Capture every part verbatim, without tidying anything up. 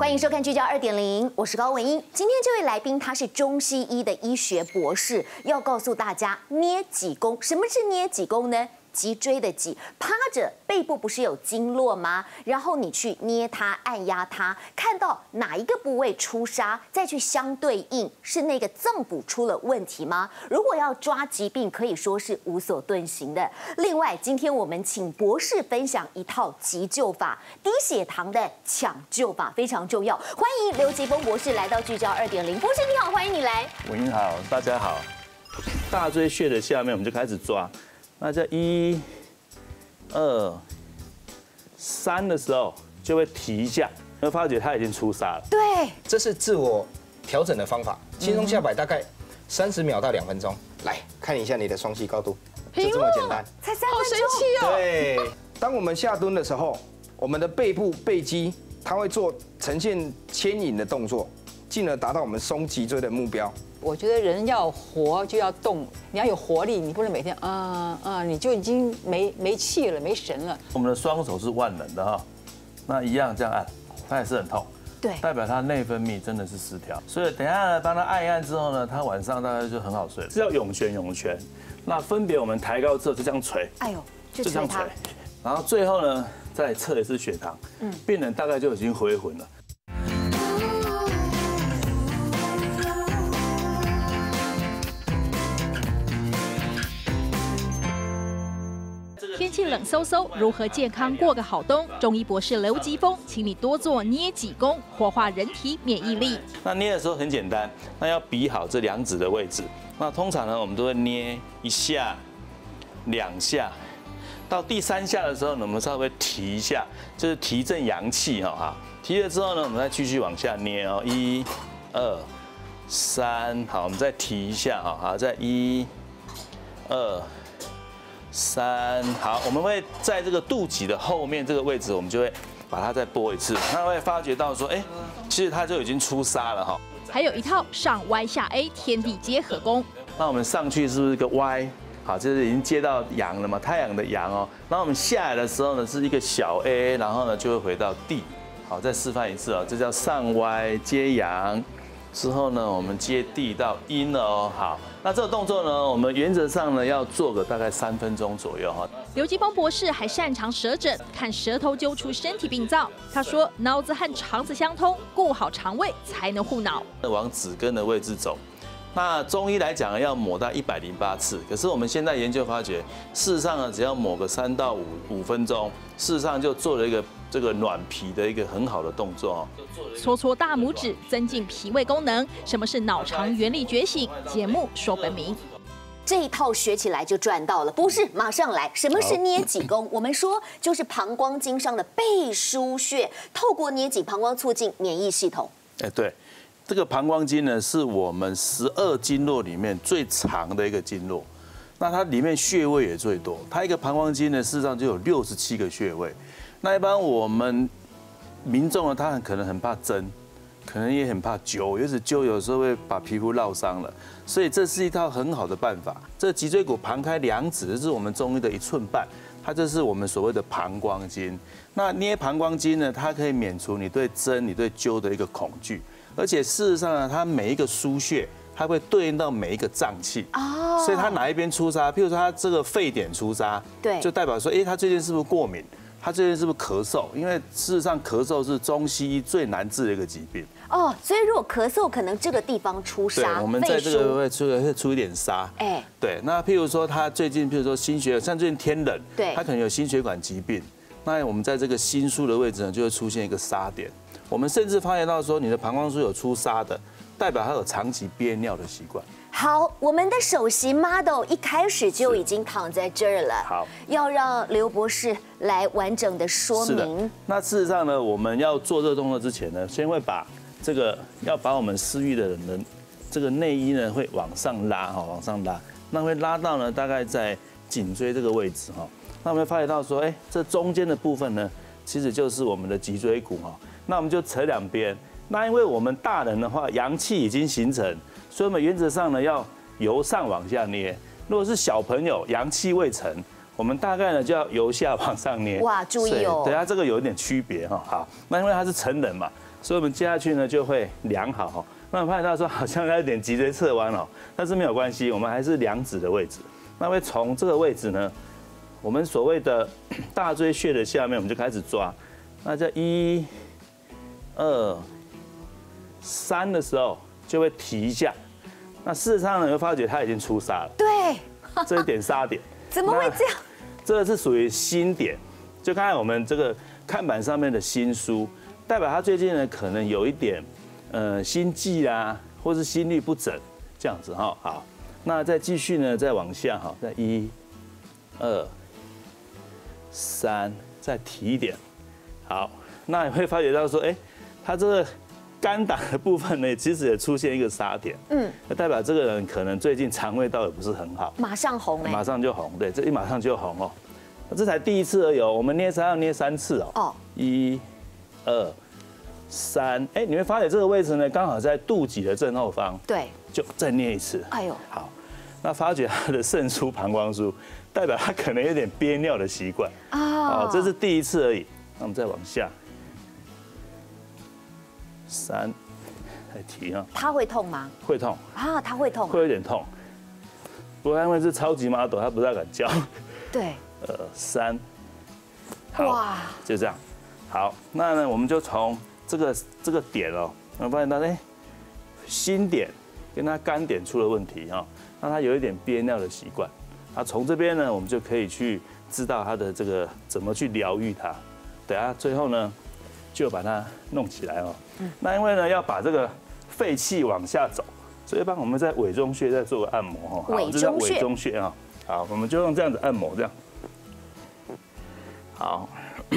欢迎收看《聚焦二点零》，我是高文英。今天这位来宾他是中西医的医学博士，要告诉大家捏脊弓。什么是捏脊弓呢？脊椎的脊，趴着，背部不是有经络吗？然后你去捏它、按压它，看到哪一个部位出痧，再去相对应，是那个脏腑出了问题吗？如果要抓疾病，可以说是无所遁形的。另外，今天我们请博士分享一套急救法，低血糖的抢救法非常重要。欢迎刘吉峰博士来到聚焦二点零，博士你好，欢迎你来。 文英好，大家好。大椎穴的下面我们就开始抓。那在一、二、三的时候，就会提一下，会发觉它已经出痧了。 对， 这是自我调整的方法，轻松下摆大概三十秒到两分钟。来看一下你的双膝高度，就这么简单， 才三好神奇哦！ 对，当我们下蹲的时候，我们的背部背肌它会做呈现牵引的动作，进而达到我们松脊椎的目标。 我觉得人要活就要动，你要有活力，你不能每天啊啊，你就已经没没气了，没神了。 我们的双手是万能的哈，那一样这样按，它也是很痛， 对， 代表它内分泌真的是失调。所以等一下呢，帮他按一按之后呢，他晚上大概就很好睡了。是要涌泉涌泉，那分别我们抬高之后就这样捶， 哎呦，就这样捶，然后最后呢再测一次血糖，嗯，病人大概就已经回魂了。 天气冷飕飕，如何健康过个好冬？中医博士刘吉峰，请你多做捏脊弓，活化人体免疫力。 那捏的时候很简单，那要比好这两指的位置。那通常呢，我们都会捏一下、两下，到第三下的时候呢，我们稍微提一下，就是提振阳气哈哈。提了之后呢，我们再继续往下捏哦，一、二、三，好，我们再提一下哈，好，再一、二。三，好，我们会在这个肚脐的后面这个位置，我们就会把它再拨一次，那会发觉到说，哎，其实它就已经出痧了哈。 还有一套上 Y 下 A 天地结合弓。 那我们上去是不是一个 Y？ 好，这是已经接到阳了嘛，太阳的阳哦。那我们下来的时候呢，是一个小 A， 然后呢就会回到地。好，再示范一次哦，这叫上 Y 接阳。之后呢，我们接地到阴了哦。好，那这个动作呢，我们原则上呢要做个大概三分钟左右哈。 刘吉峰博士还擅长舌诊，看舌头揪出身体病灶。他说，脑子和肠子相通，顾好肠胃才能护脑。 往指根的位置走。那中医来讲要抹到一百零八次，可是我们现在研究发觉，事实上呢，只要抹个三到五五分钟，事实上就做了一个这个暖脾的一个很好的动作哦。 搓搓大拇指，增进脾胃功能。什么是脑肠原理觉醒？节目说分明。 这一套学起来就赚到了，不是？马上来，什么是捏脊弓？我们说就是膀胱经上的背腧穴，透过捏脊膀胱促进免疫系统。 哎，对。这个膀胱经呢，是我们十二经络里面最长的一个经络，那它里面穴位也最多。它一个膀胱经呢，事实上就有六十七个穴位。那一般我们民众呢，他很可能很怕针，可能也很怕灸，尤其灸有时候会把皮肤烙伤了。所以这是一套很好的办法。这脊椎骨旁开两指，这是我们中医的一寸半，它这是我们所谓的膀胱经。那捏膀胱经呢，它可以免除你对针、你对灸的一个恐惧。而且事实上呢，它每一个腧穴，它会对应到每一个脏器哦，所以它哪一边出痧，譬如说它这个沸点出痧， 对， 就代表说，哎，他最近是不是过敏？他最近是不是咳嗽？因为事实上咳嗽是中西医最难治的一个疾病哦，所以如果咳嗽，可能这个地方出痧， 对，我们在这个会出会出一点痧，哎，对。那譬如说他最近，譬如说心血，像最近天冷， 对， 他可能有心血管疾病，那我们在这个心腧的位置呢，就会出现一个痧点。我们甚至发现到说，你的膀胱枢有出痧的，代表他有长期憋尿的习惯。 好，我们的首席 model 一开始就已经躺在这儿了。 好， 要让刘博士来完整的说明。 那事实上呢，我们要做这个动作之前呢，先会把这个要把我们私域的人的这个内衣呢会往上拉哈，往上拉，那会拉到呢大概在颈椎这个位置哈。那我们会发现到说，哎，这中间的部分呢，其实就是我们的脊椎骨哈。那我们就扯两边。那因为我们大人的话，阳气已经形成，所以我们原则上呢要由上往下捏。如果是小朋友阳气未成，我们大概呢就要由下往上捏。 哇，注意哦。 对，它这个有一点区别哈。好，那因为他是成人嘛， 所以我们接下去呢就会量好哈。那我发现到说好像有点脊椎侧弯哦，但是没有关系，我们还是量指的位置。那会从这个位置呢，我们所谓的大椎穴的下面，我们就开始抓。那在一、二、三的时候就会提一下。那事实上呢，你会发觉它已经出痧了。 对， 这一点痧点。 怎么会这样？ 这个是属于心点，就刚才我们这个看板上面的心枢，代表他最近呢可能有一点呃心悸啦，或是心律不整这样子哈。好，那再继续呢，再往下哈，再一、二、三，再提一点。好，那你会发觉到说，哎，他这个肝胆的部分呢，其实也出现一个痧点，嗯，代表这个人可能最近肠胃道也不是很好， 马上红哎， 马上就红，对，这一马上就红哦。这才第一次而已，我们捏痧要捏三次哦。哦，一、二、三，哎，你会发现这个位置呢，刚好在肚脐的正后方， 对， 就再捏一次。哎呦，好，那发觉他的肾腧、膀胱腧，代表他可能有点憋尿的习惯啊。哦，这是第一次而已，那我们再往下。三，再提啊。 他会痛吗？ 会痛啊，他会痛， 会有点痛。不过因为是超级 model， 他不太敢叫。 对。 呃，三，好，就这样。好，那呢，我们就从这个这个点哦，我们发现到哎，心点跟他肝点出了问题哈，那他有一点憋尿的习惯。那从这边呢，我们就可以去知道他的这个怎么去疗愈他。等下最后呢，就把它弄起来哦。那因为呢要把这个废气往下走，所以帮我们在委中穴再做个按摩哈。 委中穴。 委中穴啊，好，我们就用这样子按摩这样。好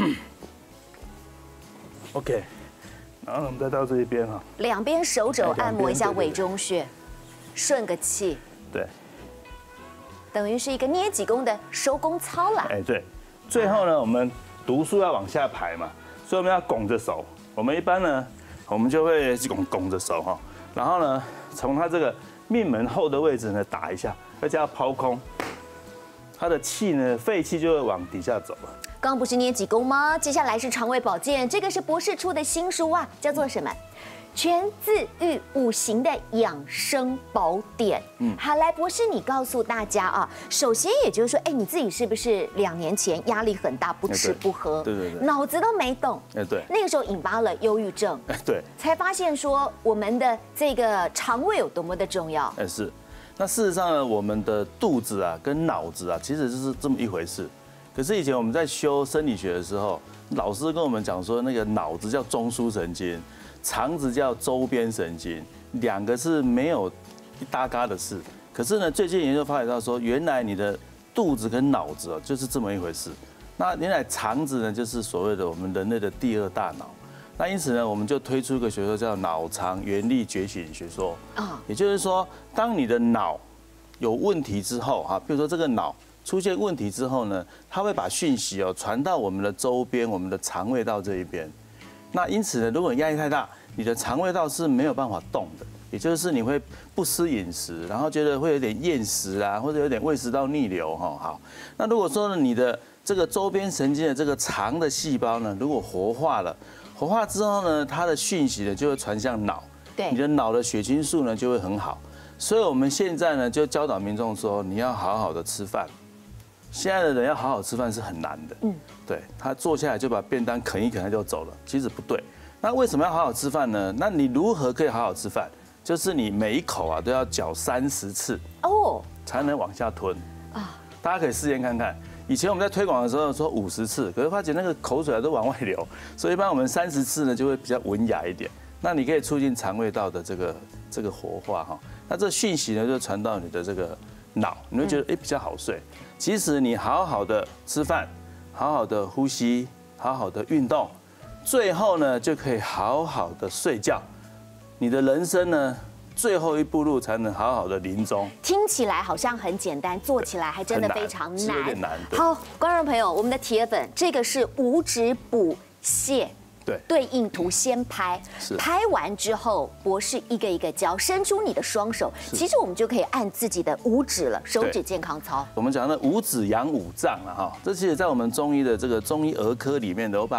，OK， 然后我们再到这一边哈， 两边手肘按摩一下委中穴，顺个气。 对， 等于是一个捏脊功的收功操啦。 哎，对，最后呢，我们毒素要往下排嘛，所以我们要拱着手。我们一般呢，我们就会拱拱着手哈，然后呢，从它这个命门后的位置呢打一下，而且要抛空，它的气呢，废气就会往底下走了。 刚刚不是捏脊功吗？接下来是肠胃保健，这个是博士出的新书啊，叫做什么？全自愈五行的养生宝典。嗯，好，来，博士，你告诉大家啊，首先也就是说，哎，你自己是不是两年前压力很大，不吃不喝， 对对对， 脑子都没动， 哎对， 那个时候引发了忧郁症， 哎对， 才发现说我们的这个肠胃有多么的重要。 哎是，那事实上呢，我们的肚子啊跟脑子啊，其实就是这么一回事。可是以前我们在修生理学的时候，老师跟我们讲说，那个脑子叫中枢神经，肠子叫周边神经，两个是没有一搭嘎的事。可是呢，最近研究发现到说，原来你的肚子跟脑子哦，就是这么一回事。那原来肠子呢，就是所谓的我们人类的第二大脑。那因此呢，我们就推出一个学说叫脑肠原力觉醒学说啊，也就是说，当你的脑有问题之后哈，比如说这个脑出现问题之后呢，它会把讯息哦传到我们的周边，我们的肠胃道这一边。那因此呢，如果你压力太大，你的肠胃道是没有办法动的，也就是你会不思饮食，然后觉得会有点厌食啊，或者有点胃食道逆流哈。好，那如果说呢，你的这个周边神经的这个肠的细胞呢，如果活化了，活化之后呢，它的讯息呢就会传向脑， 对， 你的脑的血清素呢就会很好。所以我们现在呢就教导民众说，你要好好的吃饭。现在的人要好好吃饭是很难的，嗯，对，他坐下来就把便当啃一啃他就走了，其实不对。那为什么要好好吃饭呢？那你如何可以好好吃饭？就是你每一口啊都要嚼三十次哦，才能往下吞啊。大家可以试验看看。以前我们在推广的时候说五十次，可是发觉那个口水啊都往外流，所以一般我们三十次呢就会比较文雅一点。那你可以促进肠胃道的这个这个活化哈。那这讯息呢就传到你的这个脑，你会觉得哎比较好睡。其实你好好的吃饭，好好的呼吸，好好的运动，最后呢就可以好好的睡觉。你的人生呢，最后一步路才能好好的临终。 听起来好像很简单，做起来还真的非常难。 有点难。 好，观众朋友，我们的铁粉，这个是五指补泻。 对， 对应图先拍，拍完之后，博士一个一个教，伸出你的双手，其实我们就可以按自己的五指了，手指健康操。 我们讲的五指养五脏了哈，这其实在我们中医的这个中医儿科里面的，我把它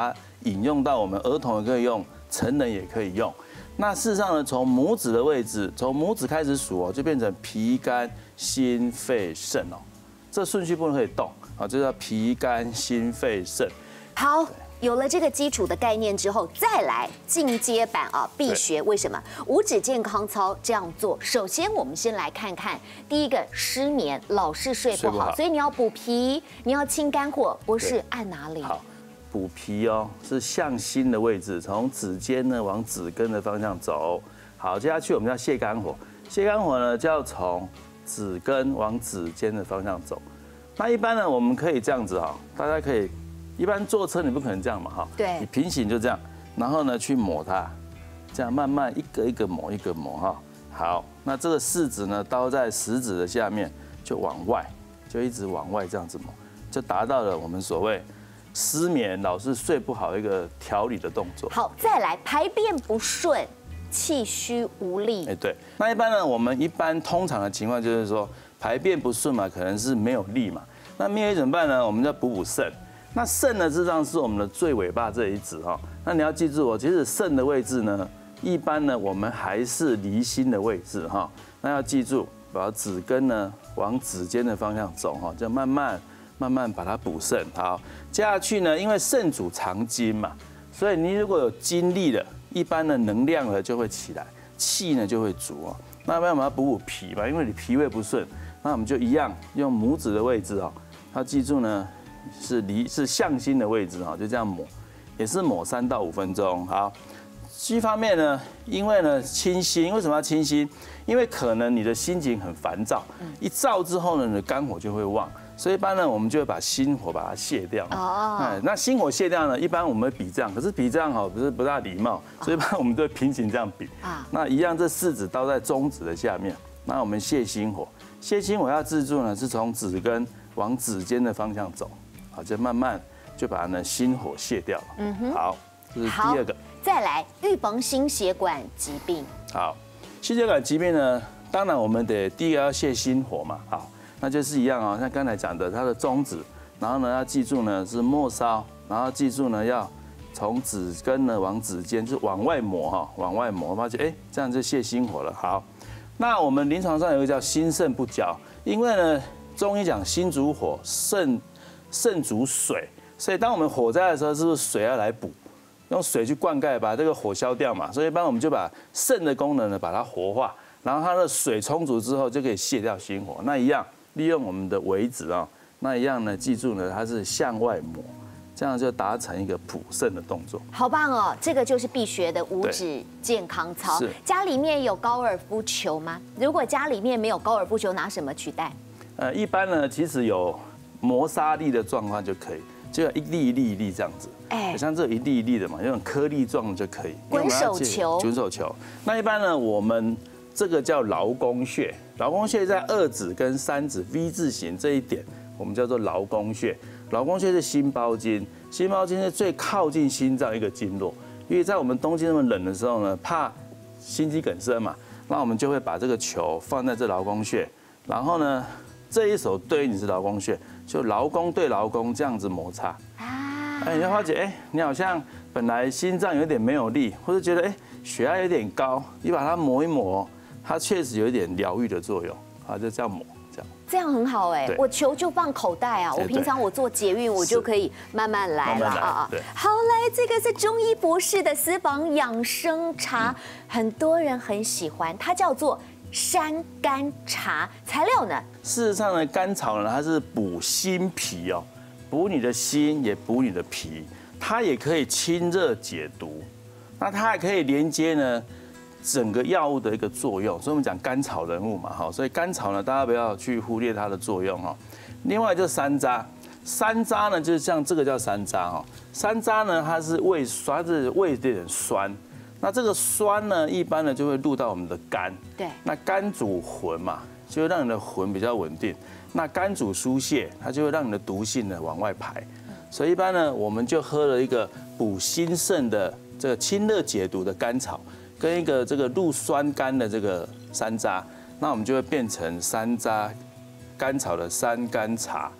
引用到我们儿童也可以用，成人也可以用。那事实上呢，从拇指的位置，从拇指开始数哦，就变成脾、肝、心、肺、肾哦，这顺序不能可以动啊，这叫脾、肝、心、肺、肾。 好。有了这个基础的概念之后，再来进阶版啊，必学。为什么五指健康操这样做？首先，我们先来看看第一个失眠，老是睡不好，所以你要补脾，你要清肝火，不是按哪里？ 好，补脾哦，是向心的位置，从指尖呢往指根的方向走。好，接下去我们要泻肝火，泻肝火呢就要从指根往指尖的方向走。那一般呢，我们可以这样子哈，大家可以。一般坐车你不可能这样嘛，哈， 对， 你平行就这样，然后呢去抹它，这样慢慢一个一个抹一个抹哈。好，那这个四指呢刀在食指的下面，就往外，就一直往外这样子抹，就达到了我们所谓失眠、老是睡不好一个调理的动作。 好，再来排便不顺，气虚无力。 哎，对，那一般呢，我们一般通常的情况就是说排便不顺嘛，可能是没有力嘛，那没有力怎么办呢？我们就要补补肾。那肾呢，实际上是我们的最尾巴这一指哈。那你要记住哦，其实肾的位置呢，一般呢我们还是离心的位置哈。那要记住，把指根呢往指尖的方向走哈，就慢慢慢慢把它补肾。好，接下去呢，因为肾主藏精嘛，所以你如果有精力了，一般的能量呢就会起来，气呢就会足哦。那要我们要补补脾嘛，因为你脾胃不顺，那我们就一样用拇指的位置哦，要记住呢。是离是向心的位置哈，就这样抹，也是抹三到五分钟。好，一方面呢，因为呢清心，为什么要清心？因为可能你的心情很烦躁，一燥之后呢，你的肝火就会旺，所以一般呢，我们就会把心火把它卸掉。哦，哎，那心火卸掉呢，一般我们会比这样，可是比这样哈，不是不大礼貌，所以一般我们都会平行这样比。啊，那一样，这四指刀在中指的下面，那我们泻心火，泻心火要记住呢，是从指根往指尖的方向走。好，就慢慢就把呢心火卸掉了。嗯哼，好，这是第二个。 再来，预防心血管疾病。 好，心血管疾病呢，当然我们得第一个要泻心火嘛。好，那就是一样啊，像刚才讲的，它的中指，然后呢要记住呢是末梢，然后记住呢要从指根呢往指尖，就往外抹哈，往外抹，发现哎这样就泻心火了。好，那我们临床上有一个叫心肾不交，因为呢中医讲心主火，肾。肾主水，所以当我们火灾的时候，是不是水要来补，用水去灌溉，把这个火消掉嘛？所以一般我们就把肾的功能呢，把它活化，然后它的水充足之后，就可以卸掉心火。那一样利用我们的尾指啊，那一样呢，记住呢，它是向外抹，这样就达成一个补肾的动作。 好棒哦，这个就是必学的五指健康操。家里面有高尔夫球吗？如果家里面没有高尔夫球，拿什么取代？ 呃，一般呢，其实有。磨砂力的状况就可以，就要一粒一粒一粒这样子，哎，像这一粒一粒的嘛，有种颗粒状的就可以。 滚手球， 滚手球。那一般呢，我们这个叫劳宫穴，劳宫穴在二指跟三指 V 字形这一点，我们叫做劳宫穴。劳宫穴是心包经，心包经是最靠近心脏一个经络，因为在我们冬季那么冷的时候呢，怕心肌梗塞嘛，那我们就会把这个球放在这劳宫穴，然后呢，这一手对应你是劳宫穴。就劳宫对劳宫这样子摩擦啊，哎，你会发觉，哎，你好像本来心脏有点没有力，或者觉得哎血压有点高，你把它磨一磨，它确实有一点疗愈的作用啊，就这样磨，这样。 这样很好哎，我球就放口袋啊，我平常我做捷运我就可以慢慢来了啊。好，来，这个是中医博士的私房养生茶，很多人很喜欢，它叫做。山甘茶材料呢？ 事实上呢，甘草呢，它是补心脾哦，补你的心，也补你的脾，它也可以清热解毒，那它还可以连接呢整个药物的一个作用。所以我们讲甘草人物嘛，哈，所以甘草呢，大家不要去忽略它的作用哈。另外就是山楂，山楂呢，就是像这个叫山楂哈，山楂呢，它是胃酸，它是胃有点酸。那这个酸呢，一般呢就会入到我们的肝， 对， 那肝主魂嘛，就会让你的魂比较稳定。那肝主疏泄，它就会让你的毒性呢往外排。所以一般呢，我们就喝了一个补心肾的这个清热解毒的甘草，跟一个这个入酸甘的这个山楂，那我们就会变成山楂甘草的山甘茶。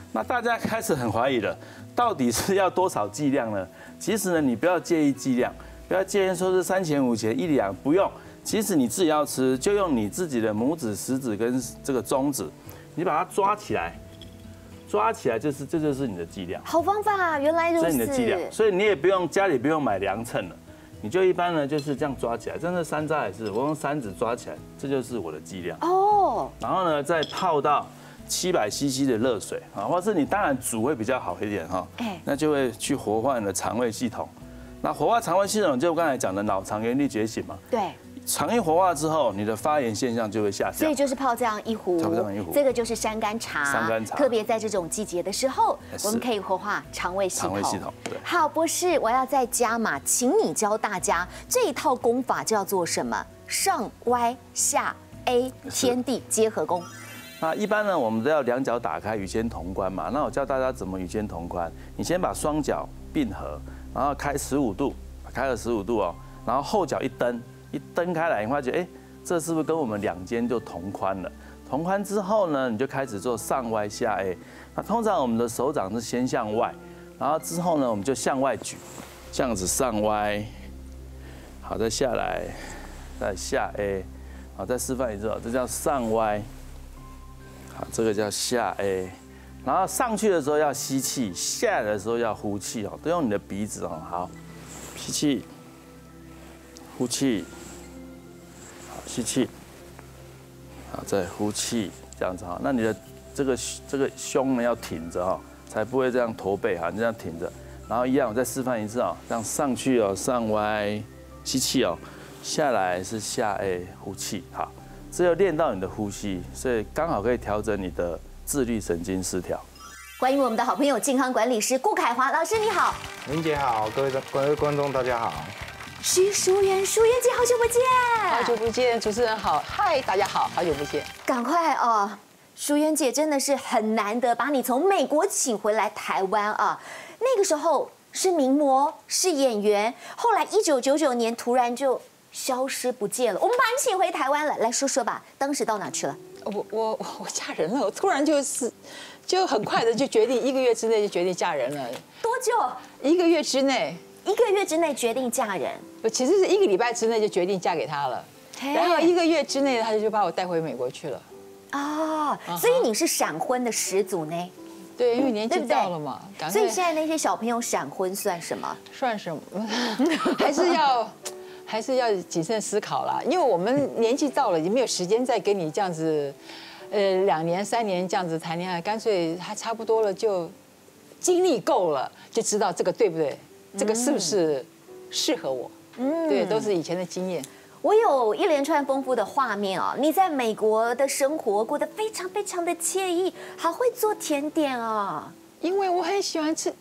那大家开始很怀疑了，到底是要多少剂量呢？其实呢，你不要介意剂量，不要介意说是三钱五钱一两，不用。其实你自己要吃，就用你自己的拇指、食指跟这个中指，你把它抓起来，抓起来就是这就是你的剂量。 好方法，原来如此。 这是你的剂量，所以你也不用家里不用买量秤了，你就一般呢就是这样抓起来。真的山楂也是，我用三指抓起来，这就是我的剂量。哦。然后呢，再泡到七百 C C 的热水啊，或是你当然煮会比较好一点哈。哎。那就会去活化你的肠胃系统。那活化肠胃系统就我刚才讲的脑肠原力觉醒嘛。对。肠液活化之后，你的发炎现象就会下降。 所以就是泡这样一壶， 泡这样一壶， 这个就是山甘茶。 山甘茶， 特别在这种季节的时候，我们可以活化肠胃系统。 肠胃系统，对。 好，博士，我要再加码，请你教大家这一套功法叫做什么？上歪下 A 天地结合功。 那一般呢，我们都要两脚打开，与肩同宽嘛。那我教大家怎么与肩同宽。你先把双脚并合，然后开十五度，开了十五度哦，然后后脚一蹬。一蹬开来，你发觉，哎，这是不是跟我们两肩就同宽了？同宽之后呢，你就开始做上歪下 A。那通常我们的手掌是先向外，然后之后呢，我们就向外举，这样子上歪，好，再下来，再下 A， 好，再示范一次哦，这叫上歪，好，这个叫下 A。然后上去的时候要吸气，下来的时候要呼气哦，都用你的鼻子哦，好，吸气，呼气。吸气，好，再呼气，这样子哈。那你的这个这个胸呢要挺着哈，才不会这样驼背哈，你这样挺着。然后一样，我再示范一次啊，这样上去哦，上歪，吸气哦，下来是下 A 呼气，好，这要练到你的呼吸，所以刚好可以调整你的自律神经失调。 欢迎我们的好朋友健康管理师顾凯华老师，你好。 林姐好，各位各位观众大家好。 徐淑媛，淑媛姐，好久不见！ 好久不见，主持人好，嗨，大家好，好久不见。 赶快哦，淑媛姐真的是很难得把你从美国请回来台湾啊。那个时候是名模，是演员，后来一九九九年突然就消失不见了。我们把你请回台湾了，来说说吧，当时到哪去了？ 我我我嫁人了，我突然就是就很快的就决定，一个月之内就决定嫁人了。 多久？ 一个月之内。 一个月之内决定嫁人， 我其实是一个礼拜之内就决定嫁给他了，然后一个月之内他就把我带回美国去了。 哦，所以你是闪婚的始祖呢？ 对，因为年纪到了嘛。 所以现在那些小朋友闪婚算什么？ 算什么？还是要还是要谨慎思考啦，因为我们年纪到了，已经没有时间再跟你这样子，呃，两年三年这样子谈恋爱，干脆还差不多了就经历够了，就知道这个对不对。这个是不是适合我？嗯，对，都是以前的经验。 我有一连串丰富的画面哦，你在美国的生活过得非常非常的惬意，好会做甜点哦。 因为我很喜欢吃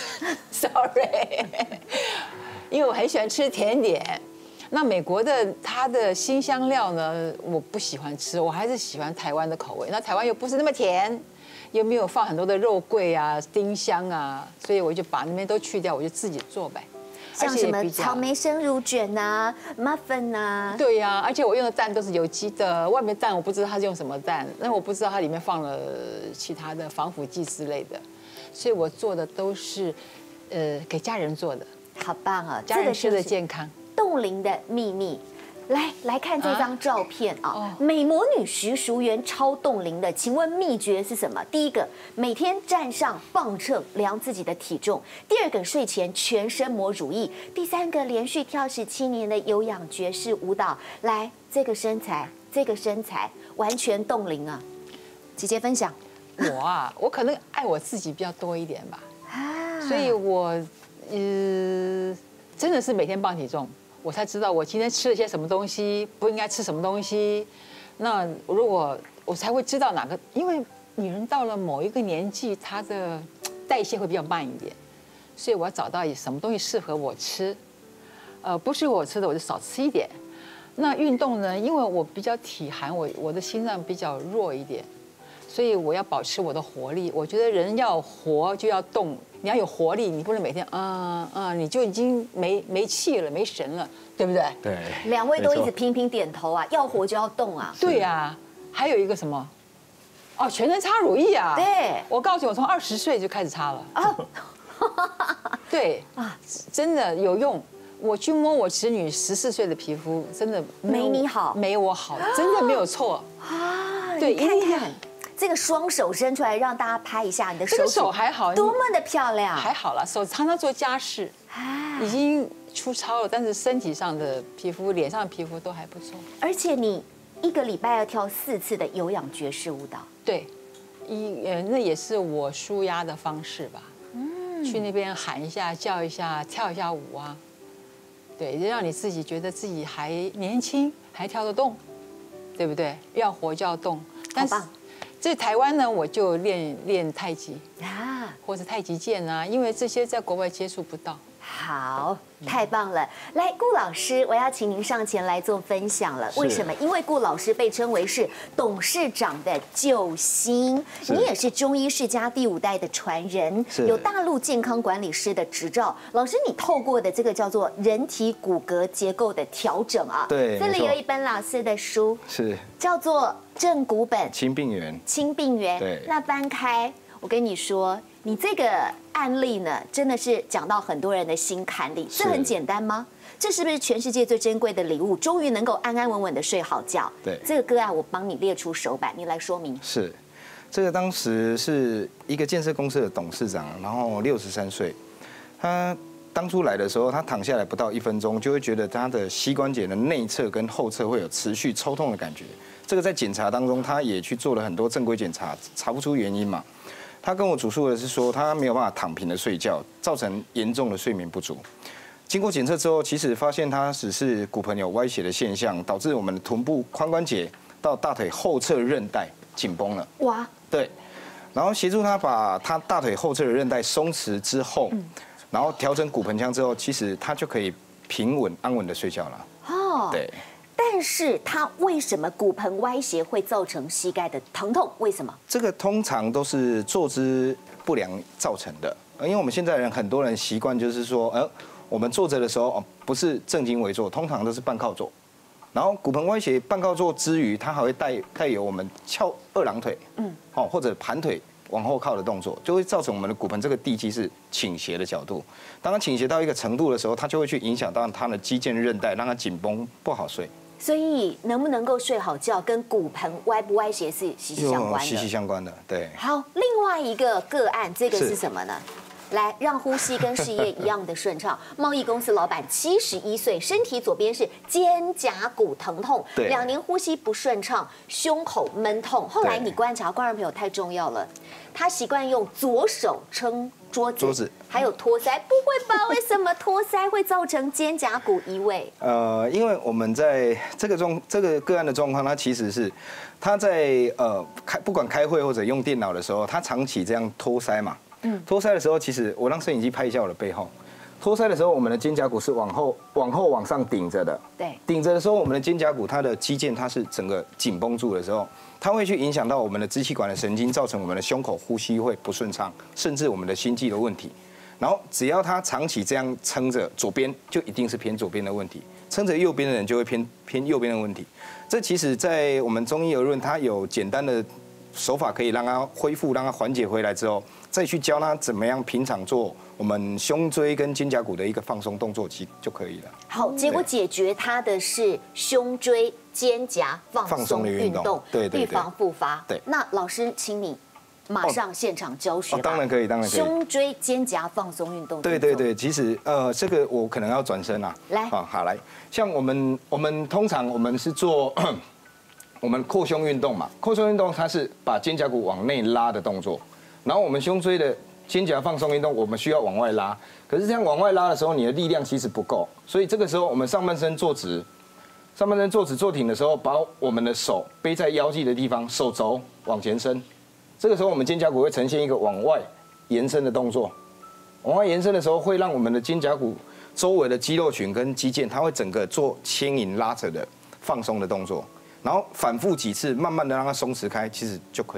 ，sorry， 因为我很喜欢吃甜点。那美国的它的辛香料呢，我不喜欢吃，我还是喜欢台湾的口味。那台湾又不是那么甜。又没有放很多的肉桂啊、丁香啊，所以我就把那边都去掉，我就自己做呗。 像什么草莓生乳卷啊、muffin 啊。 对呀，而且我用的蛋都是有机的，外面蛋我不知道它是用什么蛋，那我不知道它里面放了其他的防腐剂之类的，所以我做的都是，呃，给家人做的。 好棒啊！ 家人吃的健康。 冻龄的秘密。来来看这张照片啊，美魔女徐淑媛超冻龄的，请问秘诀是什么？第一个，每天站上磅秤量自己的体重；第二个，睡前全身抹乳液；第三个，连续跳十七年的有氧爵士舞蹈。来，这个身材，这个身材完全冻龄啊！姐姐分享。 我啊，我可能爱我自己比较多一点吧，啊，所以我呃真的是每天磅体重。我才知道我今天吃了些什么东西，不应该吃什么东西。那如果我才会知道哪个，因为女人到了某一个年纪，她的代谢会比较慢一点，所以我要找到什么东西适合我吃。呃，不适合我吃的我就少吃一点。那运动呢？因为我比较体寒，我我的心脏比较弱一点，所以我要保持我的活力。我觉得人要活就要动。你要有活力，你不能每天啊啊，你就已经没没气了，没神了，对不对？ 对。 两位都一直频频点头啊，要活就要动啊。 对呀，还有一个什么？ 哦，全身擦乳液啊？ 对， 我告诉你，我从二十岁就开始擦了。啊，对啊，真的有用。我去摸我侄女十四岁的皮肤，真的没你好， 没我好，真的没有错啊。对， 你看看这个双手伸出来，让大家拍一下你的手， 这个手还好， 多么的漂亮， 还好啦，手常常做家事，已经出操了，但是身体上的皮肤、脸上的皮肤都还不错。 而且你一个礼拜要跳四次的有氧爵士舞蹈， 对，一呃那也是我舒压的方式吧。嗯，去那边喊一下、叫一下、跳一下舞啊。对，让你自己觉得自己还年轻，还跳得动，对不对？要活就要动。但是在台湾呢，我就练练太极啊，或者太极剑啊，因为这些在国外接触不到。 好，太棒了！来，顾老师，我要请您上前来做分享了。为什么？因为顾老师被称为是董事长的救星，你也是中医世家第五代的传人，有大陆健康管理师的执照。老师，你透过的这个叫做人体骨骼结构的调整啊， 对， 这里有一本老师的书， 是叫做《正骨本清病源》， 清病源。 对， 那翻开，我跟你说。你这个案例呢，真的是讲到很多人的心坎里。这很简单吗？这是不是全世界最珍贵的礼物？终于能够安安稳稳的睡好觉。 对， 这个个案我帮你列出手板，你来说明。 是，这个当时是一个建设公司的董事长，然后六十三岁，他当初来的时候，他躺下来不到一分钟，就会觉得他的膝关节的内侧跟后侧会有持续抽痛的感觉。这个在检查当中，他也去做了很多正规检查，查不出原因嘛。他跟我主诉的是说，他没有办法躺平的睡觉，造成严重的睡眠不足。经过检测之后，其实发现他只是骨盆有歪斜的现象，导致我们的臀部髋关节到大腿后侧韧带紧绷了。哇！对，然后协助他把他大腿后侧的韧带松弛之后，然后调整骨盆腔之后，其实他就可以平稳安稳的睡觉了。哦，对。 但是它为什么骨盆歪斜会造成膝盖的疼痛？为什么？ 这个通常都是坐姿不良造成的，因为我们现在人很多人习惯就是说，呃，我们坐着的时候哦，不是正襟危坐，通常都是半靠坐，然后骨盆歪斜半靠坐之余，它还会带带有我们翘二郎腿，嗯，哦或者盘腿往后靠的动作，就会造成我们的骨盆这个地基是倾斜的角度。当它倾斜到一个程度的时候，它就会去影响到它的肌腱韧带，让它紧绷不好睡。 所以能不能够睡好觉，跟骨盆歪不歪斜是息息相关的。 息息相关的，对。 好，另外一个个案，这个是什么呢？来，让呼吸跟事业一样的顺畅。贸易公司老板七十一岁，身体左边是肩胛骨疼痛，两年呼吸不顺畅，胸口闷痛。后来你观察，观众朋友太重要了，他习惯用左手撑桌子，桌子还有托腮，不会吧？为什么托腮会造成肩胛骨移位？ 呃，因为我们在这个状这个个案的状况，它其实是他在呃开不管开会或者用电脑的时候，他长期这样托腮嘛。嗯，托腮的时候，其实我让摄影机拍一下我的背后。托腮的时候，我们的肩胛骨是往后、往后、往上顶着的。 对， 顶着的时候，我们的肩胛骨它的肌腱它是整个紧绷住的时候，它会去影响到我们的支气管的神经，造成我们的胸口呼吸会不顺畅，甚至我们的心悸的问题。然后只要他长期这样撑着左边，就一定是偏左边的问题；撑着右边的人就会偏偏右边的问题。这其实，在我们中医而论，它有简单的手法可以让它恢复，让它缓解回来之后，再去教他怎么样平常做我们胸椎跟肩胛骨的一个放松动作其就可以了。 好，结果解决他的是胸椎肩胛放松的运动， 对对， 预防复发。 对， 那老师，请你马上现场教学。 哦，当然可以，当然可以。 胸椎肩胛放松运动。 对对对，其实呃，这个我可能要转身啊。 来， 啊好来，像我们我们通常我们是做。我们扩胸运动嘛，扩胸运动它是把肩胛骨往内拉的动作，然后我们胸椎的肩胛放松运动，我们需要往外拉。可是这样往外拉的时候，你的力量其实不够，所以这个时候我们上半身坐直，上半身坐直坐挺的时候，把我们的手背在腰际的地方，手肘往前伸。这个时候我们肩胛骨会呈现一个往外延伸的动作，往外延伸的时候，会让我们的肩胛骨周围的肌肉群跟肌腱，它会整个做牵引拉扯的放松的动作。然后反复几次，慢慢的让它松弛开，其实就可以了。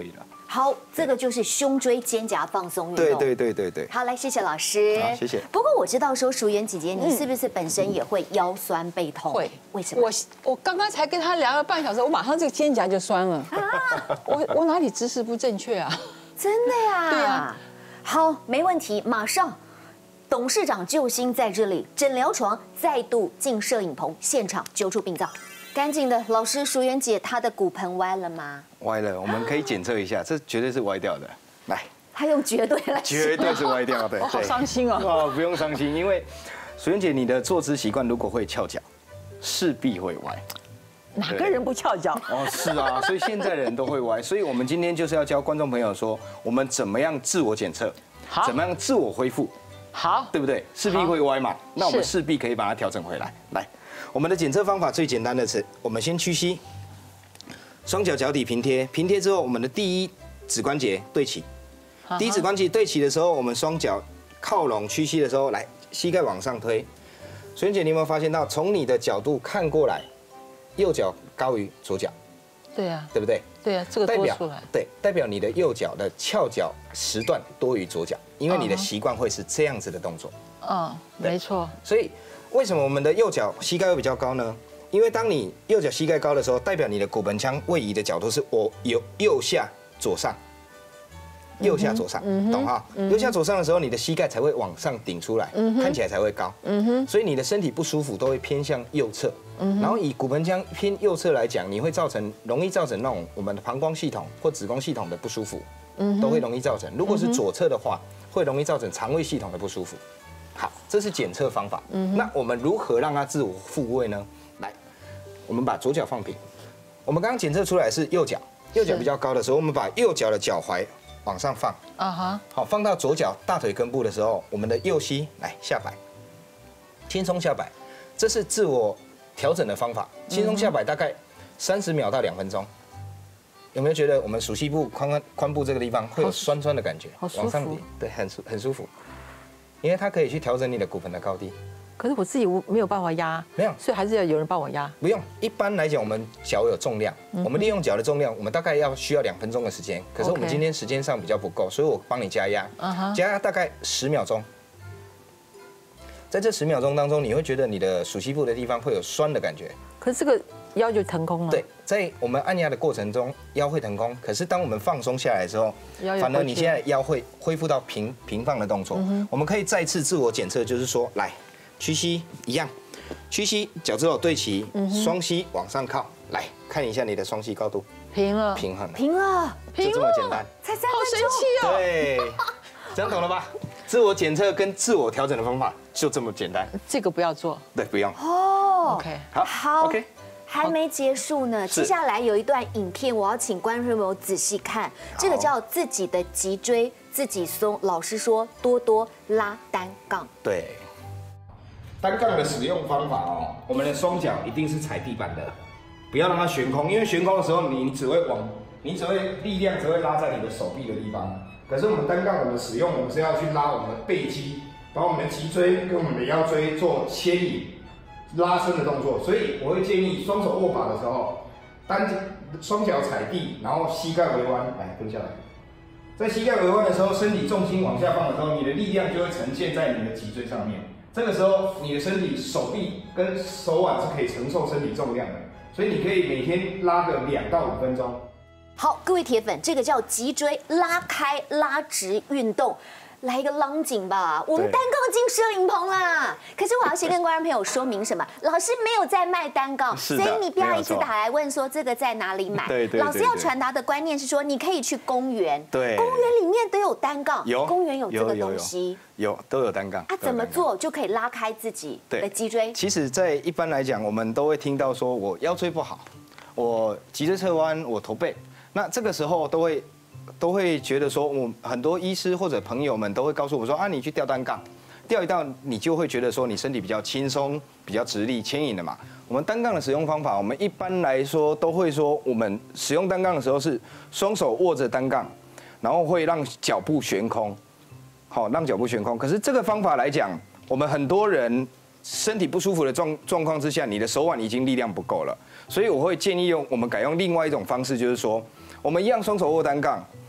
好，这个就是胸椎肩胛放松运动。 对对对对对。 好，来，谢谢老师。 好，谢谢。 不过我知道说，淑媛姐姐，你是不是本身也会腰酸背痛？ 会。 为什么？ 我我刚刚才跟他聊了半小时，我马上这个肩胛就酸了。啊！我我哪里姿势不正确啊？ 真的呀？ 对啊。 好，没问题，马上。董事长救星在这里，诊疗床再度进摄影棚，现场揪出病灶。赶紧的，老师，淑媛姐她的骨盆歪了吗？ 歪了，我们可以检测一下，这绝对是歪掉的。来， 她用绝对来， 绝对是歪掉的。 我好伤心哦。 哦，不用伤心，因为淑媛姐你的坐姿习惯如果会翘脚，势必会歪。 哪个人不翘脚？ 哦，是啊，所以现在人都会歪，所以我们今天就是要教观众朋友说，我们怎么样自我检测，怎么样自我恢复， 好， 对不对？势必会歪嘛，那我们势必可以把它调整回来。来。我们的检测方法最简单的是，我们先屈膝，双脚脚底平贴，平贴之后，我们的第一指关节对齐。第一指关节对齐的时候，我们双脚靠拢屈膝的时候，来膝盖往上推。淑媛姐，你有没有发现到，从你的角度看过来，右脚高于左脚？ 对啊， 对不对？ 对啊，这个多出来。 对，代表你的右脚的翘脚时段多于左脚，因为你的习惯会是这样子的动作。 嗯，没错。 所以。为什么我们的右脚膝盖会比较高呢？因为当你右脚膝盖高的时候，代表你的骨盆腔位移的角度是我右右下左上，右下左上，懂哈？右下左上的时候，你的膝盖才会往上顶出来，看起来才会高。所以你的身体不舒服都会偏向右侧。然后以骨盆腔偏右侧来讲，你会造成容易造成那种我们的膀胱系统或子宫系统的不舒服，都会容易造成。如果是左侧的话，会容易造成肠胃系统的不舒服。好，这是检测方法。嗯，那我们如何让它自我复位呢？来，我们把左脚放平。我们刚刚检测出来是右脚，右脚比较高的时候，我们把右脚的脚踝往上放。啊哈。好，放到左脚大腿根部的时候，我们的右膝来下摆，轻松下摆，这是自我调整的方法。轻松下摆大概三十秒到两分钟。有没有觉得我们属膝部、髋髋部这个地方会有酸酸的感觉？ 好舒服。 往上顶，对，很舒很舒服。因为它可以去调整你的骨盆的高低， 可是我自己没有办法压， 没有， 所以还是要有人帮我压。 不用，一般来讲，我们脚有重量，我们利用脚的重量，我们大概要需要两分钟的时间。可是我们今天时间上比较不够，所以我帮你加压，加压大概十秒钟。在这十秒钟当中，你会觉得你的属膝部的地方会有酸的感觉。 可是这个腰就腾空了。 对，在我们按压的过程中，腰会腾空。可是当我们放松下来的时候，反而你现在腰会恢复到平平放的动作。我们可以再次自我检测，就是说，来，屈膝一样，屈膝，脚趾头对齐，双膝往上靠，来看一下你的双膝高度， 平了， 平衡了， 平了， 就这么简单， 才三分钟， 好神奇哦。 对，这样懂了吧？自我检测跟自我调整的方法就这么简单。 这个不要做， 对，不用。 哦 ，OK， 好， 好 ，OK。 还没结束呢，接下来有一段影片，我要请观众朋友仔细看。这个叫自己的脊椎自己松，老师说多多拉单杠。 对，单杠的使用方法哦，我们的双脚一定是踩地板的，不要让它悬空，因为悬空的时候你只会往，你只会力量只会拉在你的手臂的地方。可是我们单杠我们使用，我们是要去拉我们的背肌，把我们的脊椎跟我们的腰椎做牵引。拉伸的动作，所以我会建议双手握把的时候，单双脚踩地，然后膝盖微弯，来蹲下来。在膝盖微弯的时候，身体重心往下放的时候，你的力量就会呈现在你的脊椎上面。这个时候，你的身体手臂跟手腕是可以承受身体重量的，所以你可以每天拉个两到五分钟。 好，各位铁粉，这个叫脊椎拉开拉直运动。来一个浪景吧，我们单杠进摄影棚啦。可是我要先跟观众朋友说明什么？老师没有在卖单杠，所以你不要一直打来问说这个在哪里买。 对对。 老师要传达的观念是说，你可以去公园， 对， 公园里面都有单杠， 有公园有这个东西， 有都有单杠。 啊，怎么做就可以拉开自己的脊椎？ 其实，在一般来讲，我们都会听到说我腰椎不好，我脊椎侧弯，我驼背，那这个时候都会。都会觉得说，我很多医师或者朋友们都会告诉我说啊，你去吊单杠，吊一吊你就会觉得说你身体比较轻松，比较直立牵引的嘛。我们单杠的使用方法，我们一般来说都会说，我们使用单杠的时候是双手握着单杠，然后会让脚部悬空，好，让脚部悬空。可是这个方法来讲，我们很多人身体不舒服的状状况之下，你的手腕已经力量不够了，所以我会建议用我们改用另外一种方式，就是说，我们一样双手握单杠。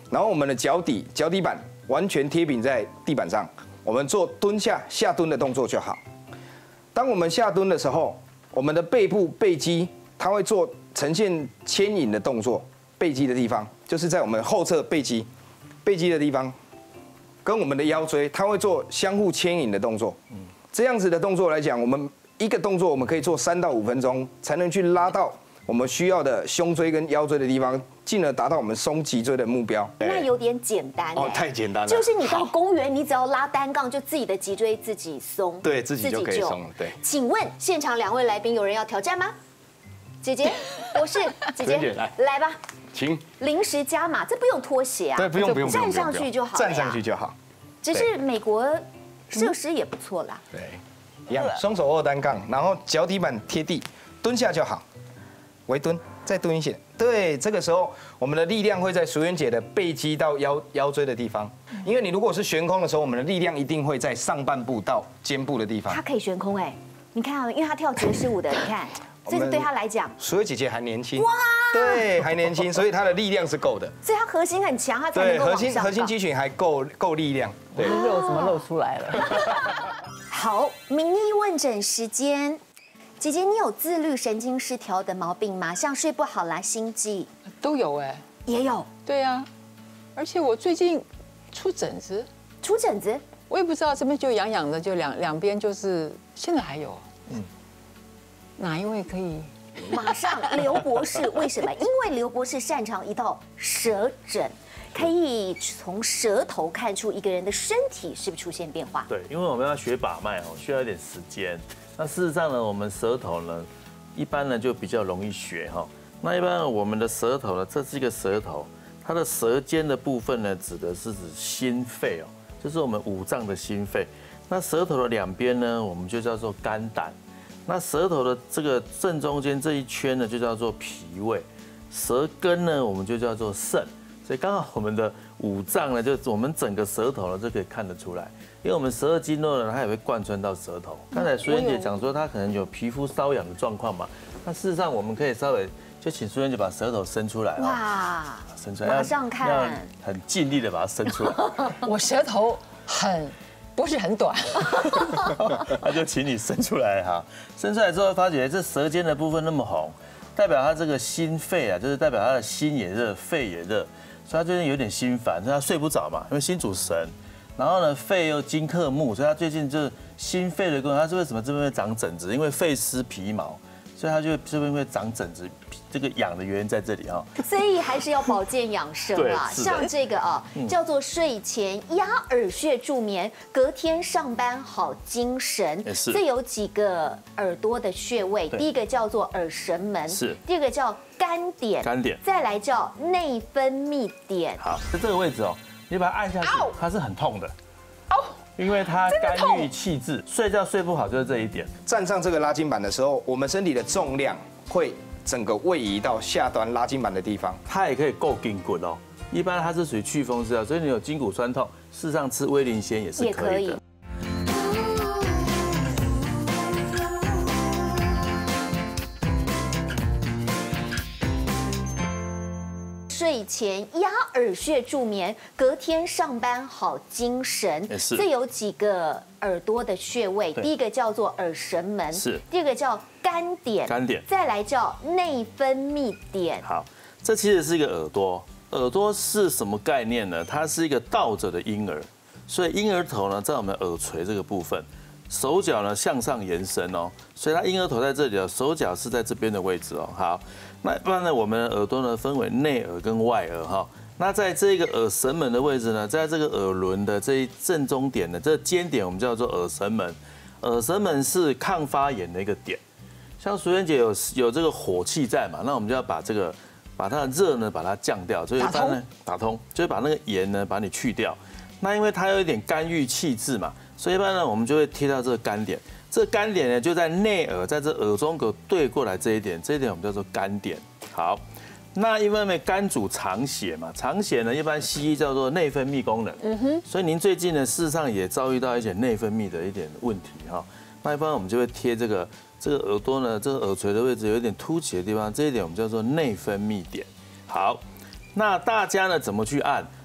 然后我们的脚底脚底板完全贴平在地板上，我们做蹲下下蹲的动作就好。当我们下蹲的时候，我们的背部背肌它会做呈现牵引的动作，背肌的地方就是在我们后侧背肌背肌的地方，跟我们的腰椎它会做相互牵引的动作。这样子的动作来讲，我们一个动作我们可以做三到五分钟，才能去拉到我们需要的胸椎跟腰椎的地方，进而达到我们松脊椎的目标。 那有点简单哦，太简单了。 就是你到公园，你只要拉单杠，就自己的脊椎自己松， 对自己就可以松了。对。 请问现场两位来宾有人要挑战吗？姐姐，我是姐姐，来吧， 请。 临时加码，这不用脱鞋啊， 对，不用不用， 站上去就好， 站上去就好。 只是美国设施也不错啦。 对，一样，双手握单杠，然后脚底板贴地，蹲下就好。微蹲，再蹲一些。对，这个时候我们的力量会在淑媛姐的背肌到腰腰椎的地方，因为你如果是悬空的时候，我们的力量一定会在上半部到肩部的地方。 她可以悬空哎，你看啊，因为她跳爵士舞的，你看，这是对她来讲， 淑媛姐姐还年轻，哇，对，还年轻，所以她的力量是够的， 所以她核心很强，她才能够往上。 核心核心肌群还够够力量，对， 肉怎么露出来了？ 好，名医问诊时间。姐姐，你有自律神经失调的毛病吗？像睡不好啦、心悸都有哎， 也有。 对啊，而且我最近出疹子， 出疹子， 我也不知道这边就痒痒的，就两两边就是现在还有。嗯，哪一位可以？ 马上刘博士，为什么？因为刘博士擅长一道舌诊，可以从舌头看出一个人的身体是不是出现变化。 对，因为我们要学把脉哦，需要一点时间。那事实上呢，我们舌头呢，一般呢就比较容易学哈。那一般我们的舌头呢，这是一个舌头，它的舌尖的部分呢，指的是指心肺哦，就是我们五脏的心肺。那舌头的两边呢，我们就叫做肝胆。那舌头的这个正中间这一圈呢，就叫做脾胃。舌根呢，我们就叫做肾。所以刚好我们的五脏呢，就我们整个舌头呢就可以看得出来，因为我们十二经络呢，它也会贯穿到舌头。刚才淑媛姐讲说她可能有皮肤瘙痒的状况嘛，那事实上我们可以稍微就请淑媛姐把舌头伸出来，哇，伸出来， 马上看， 很尽力的把它伸出来。 我舌头很不是很短， 那就请你伸出来哈，伸出来之后发觉这舌尖的部分那么红，代表他这个心肺啊，就是代表他的心也热，肺也热。所以他最近有点心烦，所以他睡不着嘛，因为心主神，然后呢肺又金克木，所以他最近就是心肺的功能，他是为什么这边会长疹子？因为肺湿皮毛，所以他就这边会长疹子，这个痒的原因在这里哈。 所以还是要保健养生啊，像这个啊，叫做睡前压耳穴助眠，隔天上班好精神。这有几个耳朵的穴位，第一个叫做耳神门， 是， 第二个叫肝点， 肝点， 再来叫内分泌点。 好，在这个位置哦，你把它按下去，它是很痛的。哦，因为它肝郁气滞，睡觉睡不好就是这一点。 站上这个拉筋板的时候，我们身体的重量会整个位移到下端拉筋板的地方， 它也可以够筋骨哦。一般它是属于祛风湿啊，所以你有筋骨酸痛，事实上吃威灵仙也是可以的。 睡前压耳穴助眠，隔天上班好精神。这有几个耳朵的穴位，第一个叫做耳神门， 是， 第二个叫肝点， 肝点， 再来叫内分泌点。 好，这其实是一个耳朵，耳朵是什么概念呢？它是一个倒着的婴儿，所以婴儿头呢在我们耳垂这个部分，手脚呢向上延伸哦，所以它婴儿头在这里哦，手脚是在这边的位置哦。好。那一般呢，我们的耳朵呢分为内耳跟外耳哈。那在这个耳神门的位置呢，在这个耳轮的这一正中点的这尖点，我们叫做耳神门。耳神门是抗发炎的一个点。像淑媛姐有有这个火气在嘛，那我们就要把这个把它的热呢把它降掉，所以一般呢打通，就是把那个炎呢把你去掉。那因为它有一点肝郁气滞嘛，所以一般呢我们就会贴到这个肝点。这肝点呢就在内耳，在这耳中隔对过来这一点，这一点我们叫做肝点。好，那因为肝主藏血嘛，藏血呢一般西医叫做内分泌功能。嗯哼。所以您最近呢事实上也遭遇到一些内分泌的一点问题哈。那一般我们就会贴这个这个耳朵呢，这个耳垂的位置有一点凸起的地方，这一点我们叫做内分泌点。好，那大家呢怎么去按？